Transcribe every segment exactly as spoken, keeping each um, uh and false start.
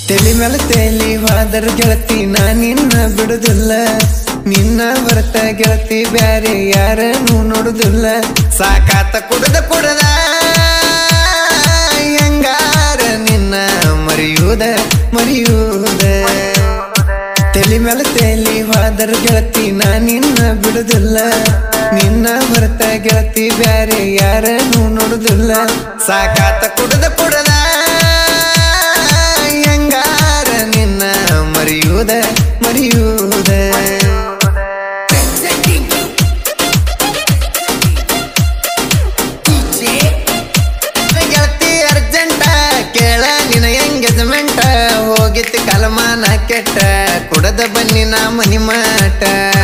ತೆಲಿ ಮೇಲೆ ತೇಲಿ ಹೋದರ ಗೆಳತಿ ನಾ ನಿನ್ನ ಬಿಡುದಿಲ್ಲ ನಿನ್ನ ಹೊರತ ಗೆಳತಿ ಬ್ಯಾರೆ ಯಾರನ್ನು ನೋಡುದಿಲ್ಲ ಸಾಕಾತ ಕುಡದ ಕುಡದ ಹೆಂಗಾರ ನಿನ್ನ ಮರಿಯುವುದ ಮರಿಯುವುದ ತೆಲಿ ಮೇಲೆ ತೇಲಿ ಹೋದರ ಗೆಳತಿ ನಾ ನಿನ್ನ ಬಿಡುದಿಲ್ಲ ನಿನ್ನ ಹೊರತ ಗೆಳತಿ ಬ್ಯಾರೆ ಯಾರನ್ನು ನೋಡುದಿಲ್ಲ ಸಾಕಾತ ಕುಡದ ಕುಡದ ಹೆಂಗಾರ ನಿನ್ನ ಮರಿಯುವುದ ಮರಿಯುವುದ ಗೆಳತಿ ಅರ್ಜೆಂಟ ಕೇಳ ನಿನ ಎಂಗೇಜ್ಮೆಂಟ್ ಹೋಗಿತ್ತು ಕಲಮಾನ ಕೆಟ್ಟ ಕುಡದ ಬನ್ನಿ ನಾ ಮನಿ ಮಾಟ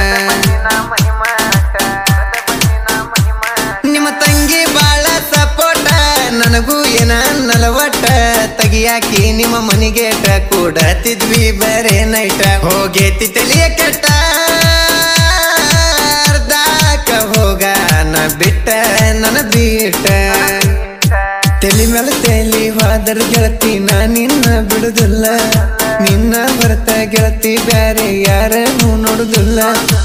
ನಿಮ್ಮ ತಂಗಿ ಬಾಳ ಸಪೋಟ ನನಗೂ ಏನ ನಲವಟ್ಟ ತಗಿಯಾಕಿ ನಿಮ್ಮ ಮನಿಗೇಟ ಕೂಡತಿದ್ವಿ ಬರೇ ನೈಟ ಹೋಗೇತಿ ತಲಿಯ ಕೆಟ್ಟ ಅರ್ಧಾಕ ಹೋಗ ನ ಬಿಟ್ಟ ನನ್ನ ಬಿಟ್ಟ ತೆಲಿ ಮೇಲೆ ತೇಲಿ ಹೋದರ ಗೆಳತಿ ನಾ ನಿನ್ನ ಬಿಡುದಿಲ್ಲ ನಿನ್ನ ಹೊರತ ಗೆಳತಿ ಬ್ಯಾರೆ ಯಾರನ್ನು ನೋಡುದಿಲ್ಲ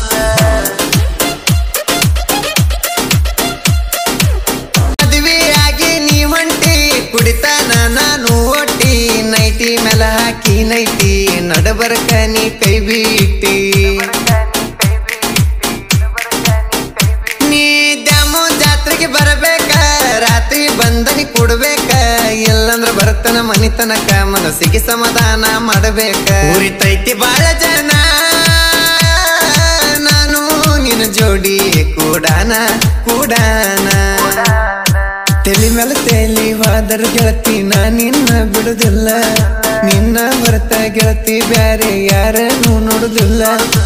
ಮದುವೆಯಾಗಿ ನೀ ಹೊಂಟಿ ಕುಡಿತಾನ ನಾನು ಒಟ್ಟಿ ನೈಟಿ ಮೇಲ ಹಾಕಿ ನೈಟಿ ನಡಬರ್ಕ ನೀ ಕೈ ಬಿಟ್ಟಿ ನೀ ದ್ಯಾಮೋ ಜಾತ್ರೆಗೆ ಬರಬೇಕ ರಾತ್ರಿ ಬಂದನಿ ಕೊಡ್ಬೇಕ ಇಲ್ಲಂದ್ರ ಬರ್ತನ ಮನಿ ತನಕ ಮನಸ್ಸಿಗೆ ಸಮಾಧಾನ ಮಾಡಬೇಕ ಉರಿತೈತಿ ಬಾಳ ಜನ ನಾನು ನಿನ್ನ ಜೋಡಿ ಕೂಡಾನ ಕೂಡಾನ ತೆಲಿ ಮೇಲೆ ತೇಲಿ ಹೋದರ ಗೆಳತಿ ನಾ ನಿನ್ನ ಬಿಡುದಿಲ್ಲ ನಿನ್ನ ಹೊರತ ಗೆಳತಿ ಬ್ಯಾರೆ ಯಾರನ್ನು ನೋಡುದಿಲ್ಲ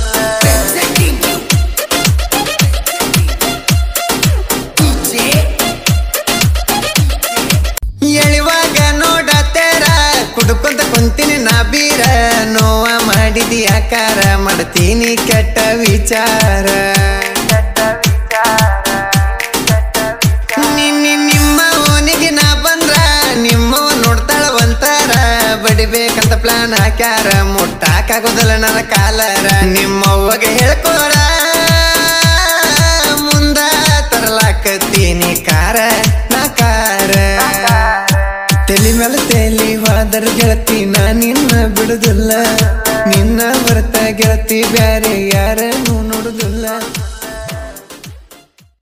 ಎಳಿವಾಗ ನೋಡತೇರ ಕುಡ್ಕೊಂತ ಕುಂತೀನಿ ನಾ ಬೀರ ನೋವ ಮಾಡಿದಿ ಆಕಾರ ಮಾಡ್ತೀನಿ ಕೆಟ್ಟ ವಿಚಾರ ನಿನ್ನೆ ನಿಮ್ಮ ಓನಿಗೆ ನಾ ಬಂದ್ರ ನಿಮ್ಮವ ನೋಡ್ತಾಳ ಒಂತಾರ ಬಡಿಬೇಕಂತ ಪ್ಲಾನ್ ಹಾಕ್ಯಾರ ಮುಟ್ಟಾಕಾಗೋದಲ್ಲ ನನ್ನ ಕಾಲರ ನಿಮ್ಮವ್ವಗೆ ಹೇಳ್ಕೋರ ಮುಂದ ತರಲಾಕತ್ತೀನಿ ಕಾರ ನಾ ಕಾರ ತೆಲಿ ಮೇಲೆ ತೇಲಿ ಹೋದರ ಗೆಳತಿ ನಾ ನಿನ್ನ ಬಿಡುದಿಲ್ಲ ನಿನ್ನ ಹೊರತ ಗೆಳತಿ ಬ್ಯಾರೆ ಯಾರನ್ನು ನೋಡುದಿಲ್ಲ